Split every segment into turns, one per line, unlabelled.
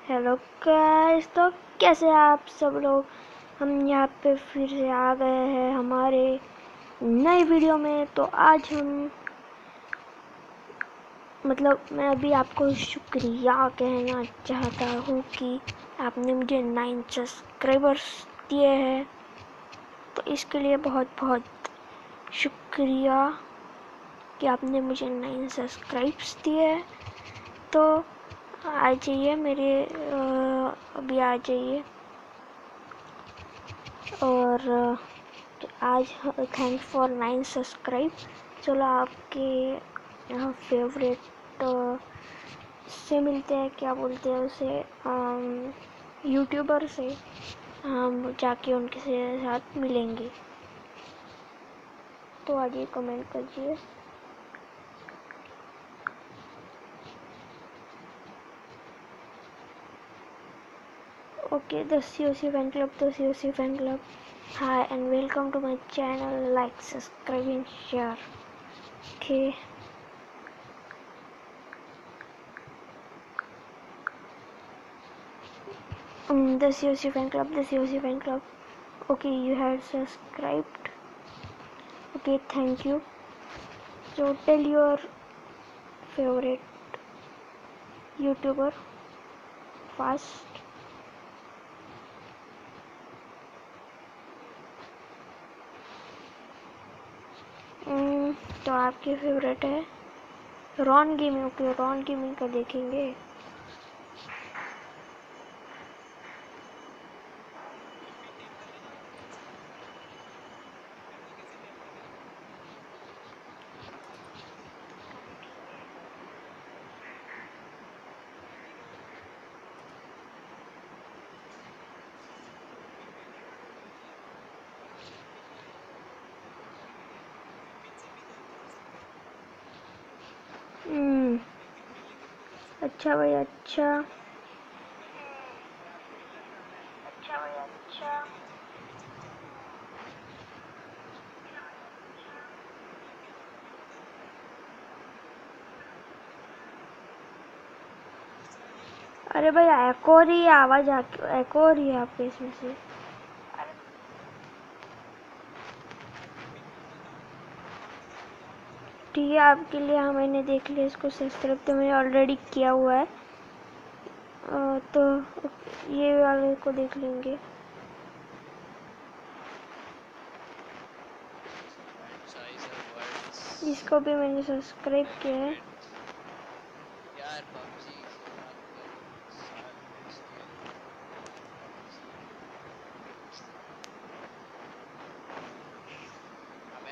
Hello guys, तो कैसे आप सब लोग। हम यहाँ पे फिर से आ गए हैं हमारे नए वीडियो में। तो आज हम मैं अभी आपको शुक्रिया कहना चाहता हूँ कि आपने मुझे 9 सब्सक्राइबर्स दिए हैं। तो इसके लिए बहुत बहुत शुक्रिया कि आपने मुझे 9 सब्सक्राइब्स दिए हैं। तो आ जाइए अभी आ जाइए। और आज थैंक्स फॉर 9 सब्सक्राइब। चलो आपके फेवरेट से मिलते हैं, क्या बोलते हैं उसे, यूट्यूबर से हम जाके उनके साथ मिलेंगे। तो आइए कमेंट करिए। Okay, the COC fan club, Hi and welcome to my channel. Like, subscribe and share. Okay. The COC fan club. Okay, you have subscribed. Okay, thank you. So tell your favorite YouTuber fast. तो आपके favourite है Ron gaming. Okay, Ron gaming का देखेंगे। अच्छा भाई, अच्छा। अरे भाई, एको हो रही है आवाज, एको हो रही है आपके इसमें से। ठीक है, आपके लिए मैंने देख लिया। इसको सब्सक्राइब तो मैंने ऑलरेडी किया हुआ है। तो ये वाले को देख लेंगे। इसको भी मैंने सब्सक्राइब किया है।
यार पबजी से बात कर, साल मैच दिया अबे।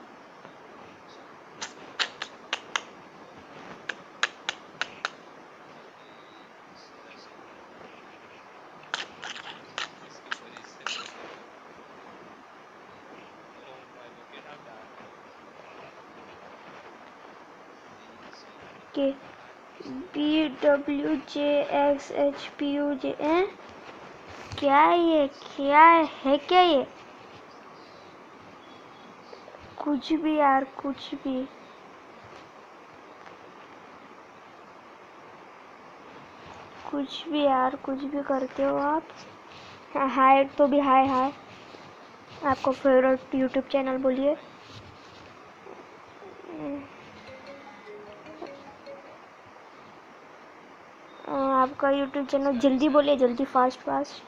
इसकी पोजीशन देख लो। Oh my god, get out यार।
के BWJXHPUJ क्या है ये? क्या है क्या ये? कुछ भी यार, कुछ भी। कुछ भी यार, कुछ भी करते हो आप। हाय तो भी हाय हाय। आपको फेवरेट यूट्यूब चैनल बोलिए। आपका यूट्यूब चैनल जल्दी बोलिए, जल्दी, फास्ट फास्ट।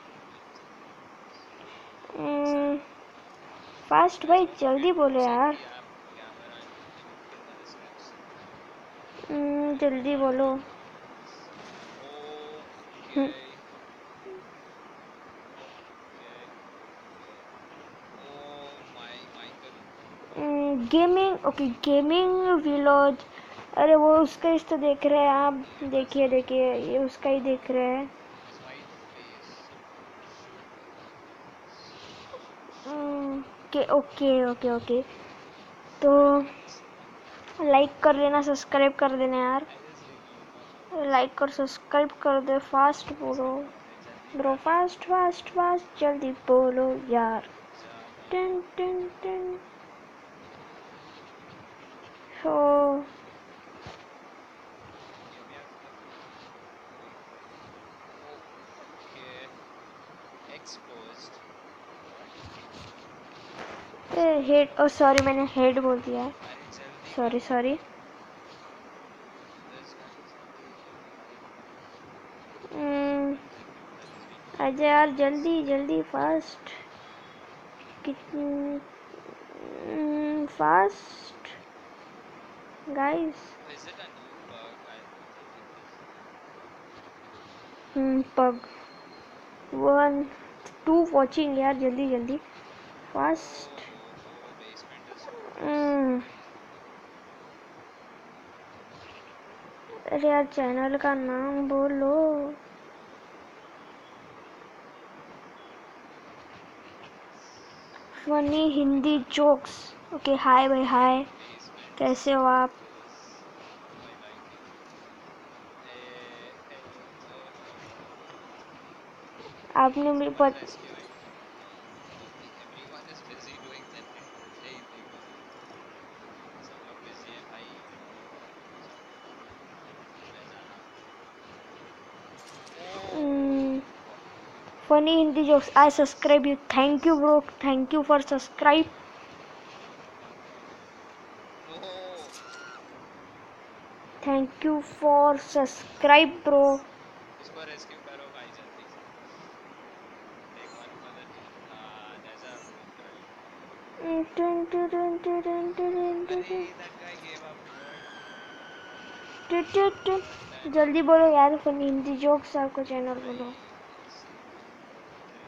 फास्ट भाई, जल्दी बोले यार।
आप कैमरा लिमिट कितना रिस्ट्रिक्शन?
जल्दी बोलो।
Okay okay okay. Oh Michael.
Gaming, okay, gaming willows. अरे वो उसका ही तो देख रहे हैं आप। देखिए देखिए, ये उसका ही देख रहे हैं।
White face
okay okay okay okay. तो लाइक कर देना, सब्सक्राइब कर देना यार।
आई जस्ट रिव्यू
लाइक और सब्सक्राइब कर दे। फास्ट बोलो
जल्दी
ब्रो,
कर रहा
फास्ट फास्ट फास्ट, जल्दी बोलो यार।
ज्यादा
टिन टिन टिन। हो
ये भी आपका exposed.
हेड, ओ सॉरी मैंने हेड बोल दिया है,
अरे जल्दी
सॉरी
करो.
सॉरी।
This guy is जल्दी जल्दी भाई. That is being
आजा यार जल्दी जल्दी फास्ट, कितनी fast guys.
Oh, is it a new bug? I don't think it is.
पग 1 2 वॉचिंग यार, जल्दी जल्दी fast.
Oh, basement is close.
अरे यार चैनल का नाम बोलो। Funny Hindi jokes. Okay hi भाई हाय,
Basement is
कैसे हो आप?
close. Oh, I like it. Hey, hey, oh no.
आपने मेरे
Someone
pass
rescuing. Everyone is busy doing their hey देखो सब लोग busy हैं भाई. मैं जाना. Oh.
Funny Hindi jokes I subscribe you, thank you bro, thank you for subscribe,
No.
Thank you for subscribe bro.
इसको रेस्क्यू करो भाई जल्दी से. Take one for the team. There's a rope right. अरे that guy gave up. What? What an
जल्दी बोलो यार, funny Hindi jokes आपका चैनल
भाई.
बोलो।
अरे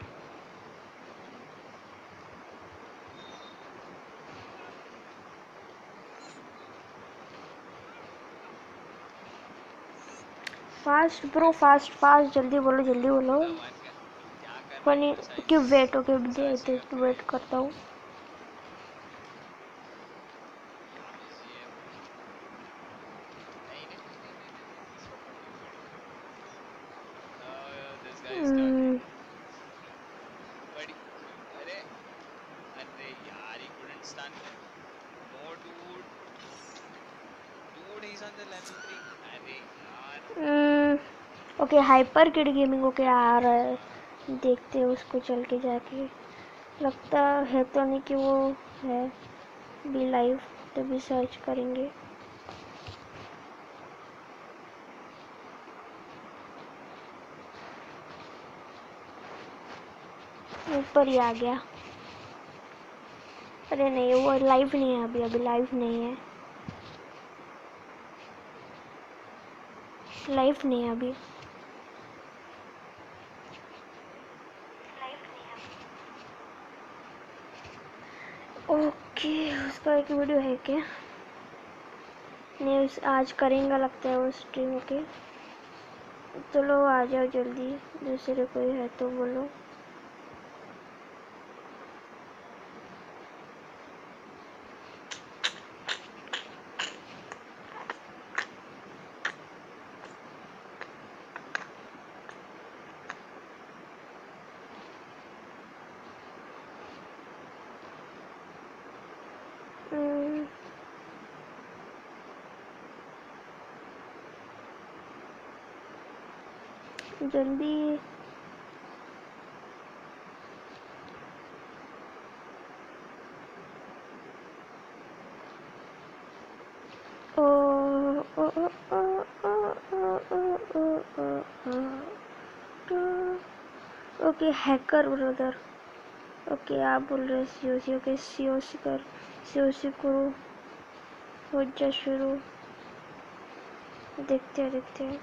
फास्ट ब्रो, फास्ट फास्ट, जल्दी बोलो जल्दी बोलो।
the one guy क्या करना है
फनी
precise.
क्यों, wait okay,
Searching a
wait
crate.
करता हूँ।
क्या busy है वो. नहीं नहीं नहीं नहीं नहीं नहीं नहीं. इसको पकड़ो पकड़ो. This guy is done. बड़ी. अरे अरे यार he couldn't stun them. No dude. Dude he's on the level 3. अरे यार.
Okay hyper kid gaming, okay आ रहा है,
हाँ.
देखते हैं उसको चल के जाके। लगता है तो नहीं कि वो है बी लाइव, तभी सर्च करेंगे। ऊपर ही आ गया। अरे नहीं वो लाइव नहीं है अभी, अभी लाइव नहीं है, लाइव नहीं है अभी। ओके उसका एक वीडियो है क्या? नहीं आज करेंगे लगता है वो स्ट्रीम। ओके चलो आ जाओ जल्दी, दूसरे कोई है तो बोलो। जल्दी ओके हैकर ब्रदर, ओके आप बोल रहे हो सीओसी, ओके सीओसी कर, सीओसी करो, हो जा शुरू, देखते हैं देखते हैं।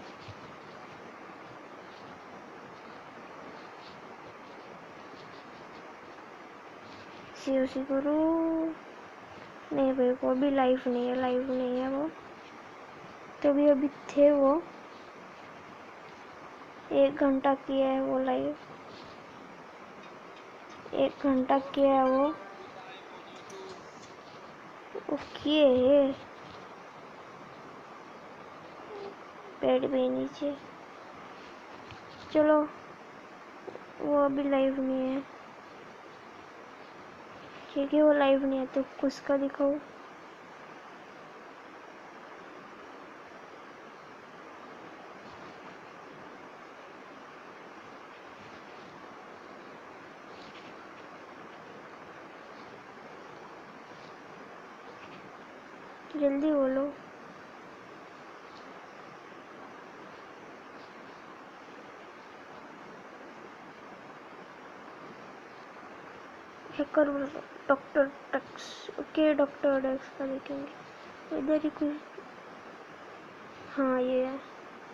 सीओसी करो, नहीं भाई वो भी लाइव नहीं है, लाइव नहीं है वो, तभी अभी थे वो, 1 घंटा किया है वो लाइव, 1 घंटा किया है वो। ओके पेड़ भी नीचे, चलो वो अभी लाइव नहीं है, ठीक है वो लाइव नहीं है तो उसका दिखाओ। जल्दी बोलो। Hacker doctor tax. Okay doctor tax का देखेंगे इधर ही कुछ। हाँ ये है,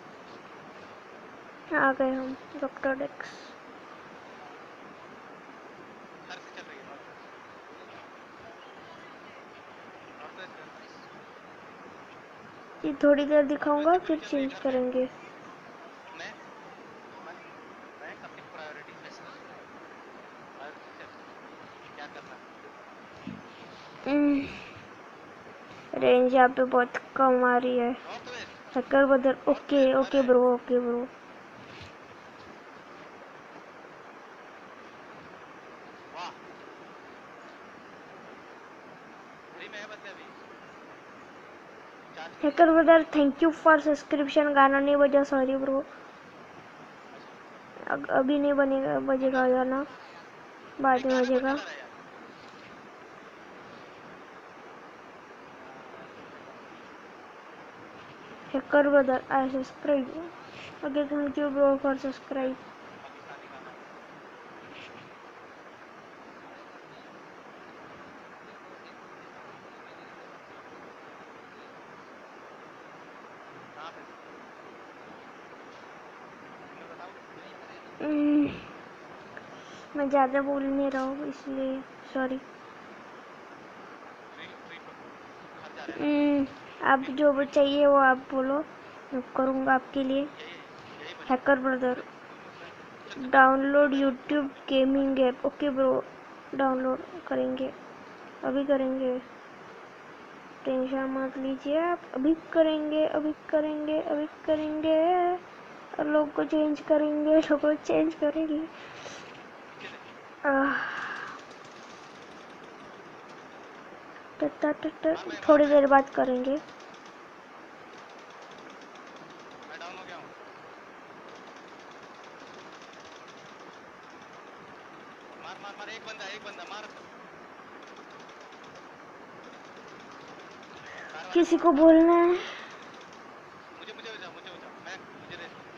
आ गए हम डॉक्टर टैक्स।
घर से चल रही है नॉर्थ वेस्ट, नॉर्थ वेस्ट रहता है।
ये थोड़ी देर
नॉर्थ वेस्ट
दिखाऊंगा
से पूरी
फिर
चल रही है
चेंज
घर पे।
करेंगे।
मैं रैंक अपनी प्रायोरिटी लिस्ट में लिखा है, प्रायोरिटी सेट क्या करना है।
रेंज यहाँ पे बहुत कम आ रही है।
नॉर्थ वेस्ट,
हैकर बदल।
नॉर्थ
ओके
वेस्ट
ओके
अरे
ब्रो, ओके ब्रो।
वाह, फ्री में है बंदे अभी, चार्ज करना
हैकर
पड़ेगा।
बदल थैंक यू फॉर सब्सक्रिप्शन। गाना नहीं बजा, सॉरी ब्रो।
अच्छा
अभी नहीं बनेगा, बजेगा
अंदर
गाना
नहीं,
बाद में
गाना कौन
बजेगा।
चला रहा है यार। यार रुक जा,
हैकर बदल I subscribe. Okay thank you bro for subscribe.
Pakistani गाना है। कहाँ पे तुम्हें बताऊँ,
मैं ज़्यादा बोल नहीं रहा हूँ इसलिए सॉरी।
फ्री फ्री घर जा रहे हैं ना,
आप
फ्री
जो भी
फ्री
चाहिए वो आप बोलो, मैं करूँगा आपके लिए।
यही यही बजा
हैकर ब्रदर
मैं चल चल चल
डाउनलोड
मैं
यूट्यूब
फोन करता हूँ बाद
गेमिंग
में।
ऐप। ओके ब्रो, डाउनलोड करेंगे, अभी करेंगे। टेंशन मत लीजिए आप, अभी करेंगे अभी करेंगे अभी करेंगे। और लोग को चेंज करेंगे, लोगों को चेंज करेंगे।
नीचे देख,
आह,
मार
थोड़ी
मैं
देर बाद करेंगे।
डाउन हो गया हूँ। मार मार मार, एक बंदा मार, कार वाले को
किसी
मार
को
कार वाले
बोलना
को।
है।
मुझे बचा, मैं मुझे रेस दे,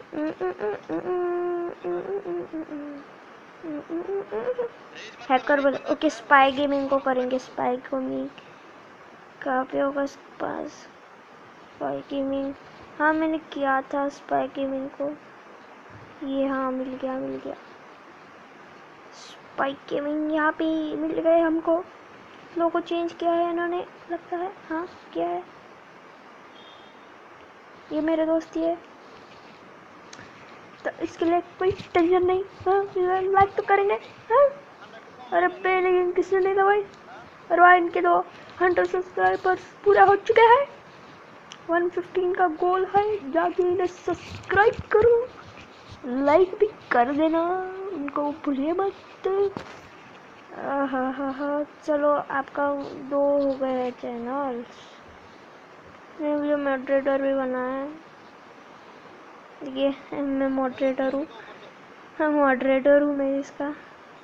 रेज मत करो,
हैकर
एक
बदल।
बंदा
ओके
है वो
स्पाई
रेस
गेमिंग को
करो मैं
करेंगे,
दूंगा।
स्पाई गेमिंग कहाँ पे होगा पास। स्पाई गेमिंग, हाँ मैंने किया था स्पाई गेमिंग को। ये हाँ मिल गया मिल गया। स्पाई गेमिंग यहाँ पे मिल गए हमको। लोगों को चेंज किया है इन्होंने लगता है, हाँ किया है। ये मेरे दोस्त ही है तो इसके लिए कोई टेंशन नहीं। हाँ लाइक तो करेंगे। हाँ अरे पे लेकिन किसने नहीं दबाई। और वहाँ इनके दो 100 सब्सक्राइबर्स पूरा हो चुके हैं। 115 का गोल है, जाके इन्हें सब्सक्राइब करो, लाइक भी कर देना, उनको भूलिए मत। हाँ चलो आपका 2 हो गए हैं चैनल। मैं मुझे मॉडरेटर भी बना है। ये मैं
ओए ये
मॉडरेटर
ऊपर
हूँ।
दो, ऊपर दो।
हाँ मॉडरेटर हूँ मैं इसका।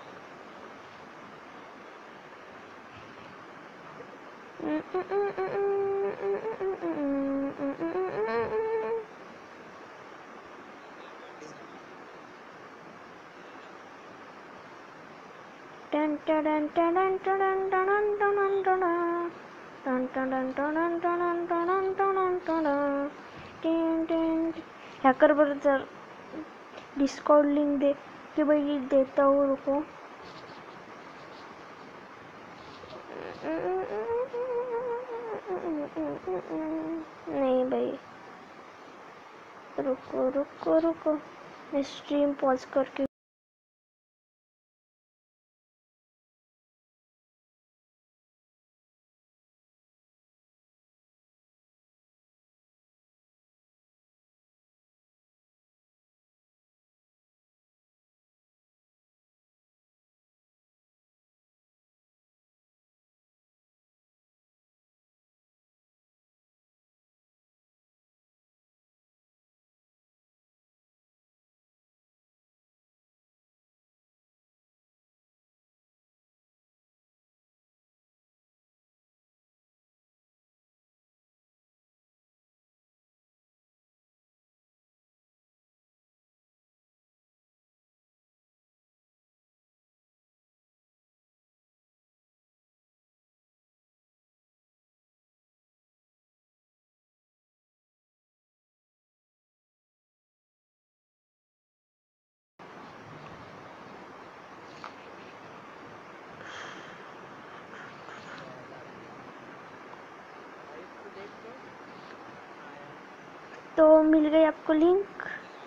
हैकर ब्रदर डिस्कॉर्ड लिंक दे कि भाई देता हूँ रुको। नहीं भाई, रुको रुको रुको, मैं स्ट्रीम पॉज करके तो मिल गई आपको लिंक,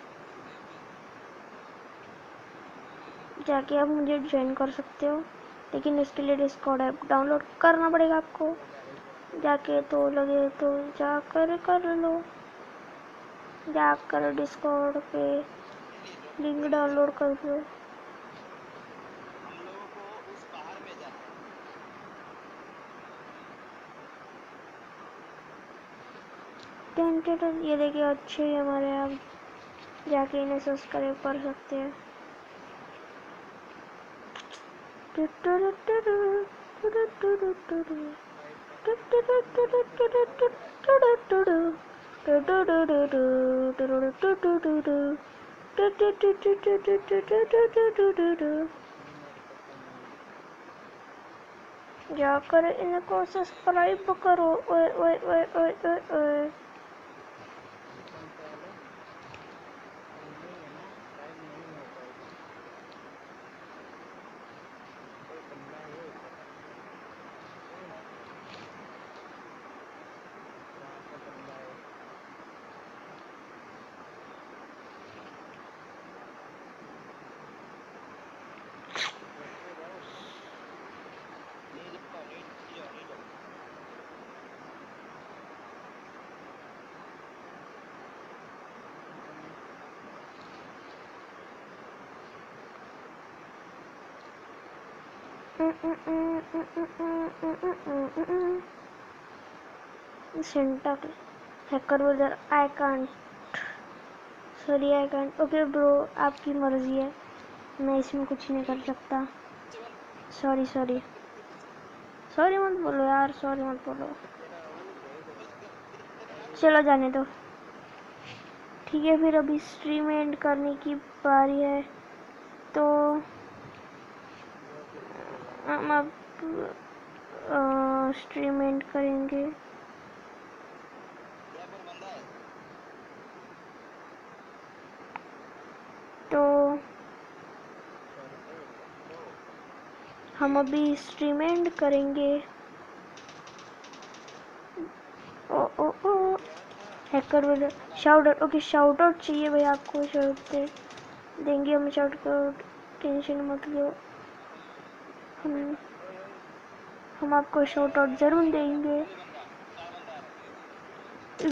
जाके आप मुझे ज्वाइन कर सकते हो, लेकिन इसके लिए डिस्कॉर्ड ऐप डाउनलोड करना पड़ेगा आपको जाके। तो लगे तो जाकर कर लो, जाकर डिस्कॉर्ड पे लिंक डाउनलोड कर लो।
हम लोगों को उस पहाड़ पे जाना है।
ये देखिए अच्छे ही हमारे, आप जाके इन्हें सब्सक्राइब कर सकते हैं। जाकर इनको सब्सक्राइब करो। ओए ओए ओए ओए ओए ओए।
नहीं जाओ।
Syntax hacker brother, I can't, sorry I can't। Okay bro, आपकी मर्जी है, मैं इसमें कुछ नहीं कर सकता। सॉरी सॉरी सॉरी मत बोलो यार, सॉरी मत बोलो, चलो जाने दो। ठीक है, फिर अभी स्ट्रीम एंड करने की बारी है, तो हम अब स्ट्रीम एंड करेंगे।
यहाँ पर बंदा है।
तो हम अभी स्ट्रीम एंड करेंगे। Oh oh oh hacker brother, shout out, okay shout out चाहिए भाई आपको, शाउट देंगे हम, शाउट आउट, टेंशन मत लो, हम हम आपको शाउट आउट जरूर देंगे।
ये बंदा 4 बंदा आ रहा है।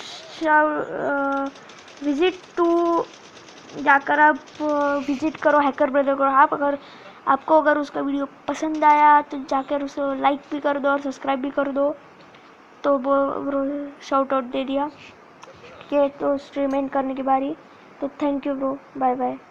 विजिट टू, जाकर आप विजिट करो हैकर ब्रदर को। आप अगर आपको अगर उसका वीडियो पसंद आया तो जाकर उसे लाइक भी कर दो और सब्सक्राइब भी कर दो। तो वो ब्रो शाउट आउट दे दिया। ठीक है, तो स्ट्रीम एंड करने की बारी, तो thank you bro, bye bye.